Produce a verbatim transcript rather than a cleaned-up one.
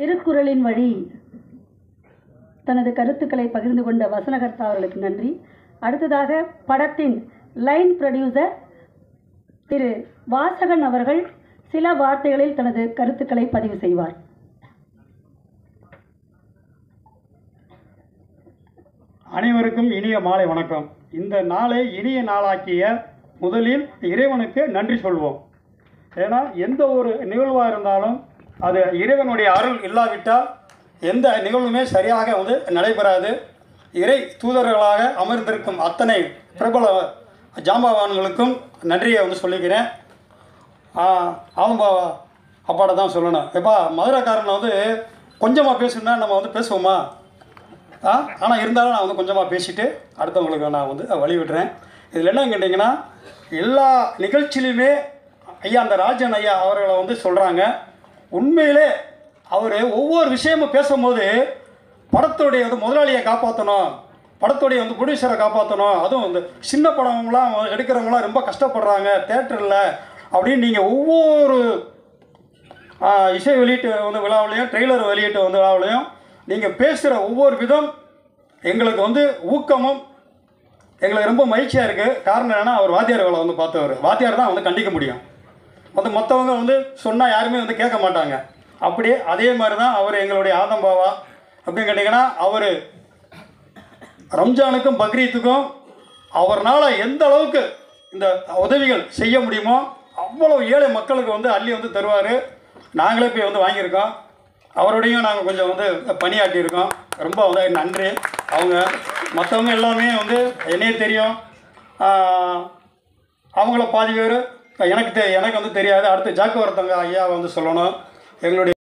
திருக்குறளின் வழி தனது கருத்துக்களை பகிர்ந்து கொண்ட வசனகர்த்தா அவர்களுக்கு நன்றி. அடுத்ததாக படத்தின் லைன் ப்ரொடியூசர் திரு வாசகன் அவர்கள் சில வார்த்தைகளில் தனது கருத்துக்களை பதிவு செய்வார். அனைவருக்கும் இனிய மாலை வணக்கம். இந்த நாளை இனிய நாளாக்கிய முதலில் இறைவனுக்கு நன்றி சொல்வோம். ஏன்னா எந்த ஒரு நிகழ்வாக இருந்தாலும் அது இறைவனுடைய அருள் இல்லாவிட்டால் எந்த நிகழ்வுமே சரியாக வந்து நடைபெறாது. இறை தூதர்களாக அமர்ந்திருக்கும் அத்தனை பிரபல ஜாம்பவான்களுக்கும் நன்றியை வந்து சொல்லிக்கிறேன். ஆலம்பா அப்பாட தான் சொல்லணும். எப்பா மதுரைக்காரனை வந்து கொஞ்சமாக பேசணுன்னா நம்ம வந்து பேசுவோமா? ஆ ஆனால் இருந்தாலும் நான் வந்து கொஞ்சமாக பேசிவிட்டு அடுத்தவங்களுக்கு நான் வந்து வழி விடுறேன். இதில் என்னன்னு கேட்டிங்கன்னா, எல்லா நிகழ்ச்சியிலுமே ஐயா அந்த ராஜன் ஐயா அவர்களை வந்து சொல்கிறாங்க. உண்மையிலே அவர் ஒவ்வொரு விஷயமும் பேசும்போது படத்துடைய வந்து முதலாளியை காப்பாற்றணும், படத்துடைய வந்து ப்ரொடியூசரை காப்பாற்றணும், அதுவும் வந்து சின்ன படங்களாம் எடுக்கிறவங்களாம் ரொம்ப கஷ்டப்படுறாங்க தேட்டரில் அப்படின்னு நீங்கள் ஒவ்வொரு இசை வெளியீட்டு வந்து விழாவிலையும் ட்ரெய்லர் வெளியீட்டு வந்து விழாவிலையும் நீங்கள் பேசுகிற ஒவ்வொரு விதம் எங்களுக்கு வந்து ஊக்கமும் எங்களுக்கு ரொம்ப மகிழ்ச்சியாக இருக்குது. காரணம் என்னென்னா, அவர் வாத்தியார் வேலை வந்து பார்த்தவர், வாத்தியார் தான் வந்து கண்டிக்க முடியும். வந்து மற்றவங்க வந்து சொன்னால் யாருமே வந்து கேட்க மாட்டாங்க. அப்படியே அதே மாதிரி தான் அவர் எங்களுடைய ஆதம்பாவா அப்படின்னு கேட்டிங்கன்னா, அவர் ரம்ஜானுக்கும் பக்ரீத்துக்கும் அவர்னால் எந்த அளவுக்கு இந்த உதவிகள் செய்ய முடியுமோ அவ்வளோ ஏழை மக்களுக்கு வந்து அள்ளி வந்து தருவார். நாங்களே போய் வந்து வாங்கியிருக்கோம். அவரோடையும் நாங்கள் கொஞ்சம் வந்து பணியாற்றியிருக்கோம். ரொம்ப வந்து நன்றி. அவங்க மற்றவங்க எல்லாமே வந்து என்னையே தெரியும், அவங்கள பாதி பேர் எனக்கு தெ எனக்கு வந்து தெரியாது. அடுத்து ஜாக்கு ஒருத்தவங்க ஐயா வந்து சொல்லணும். எங்களுடைய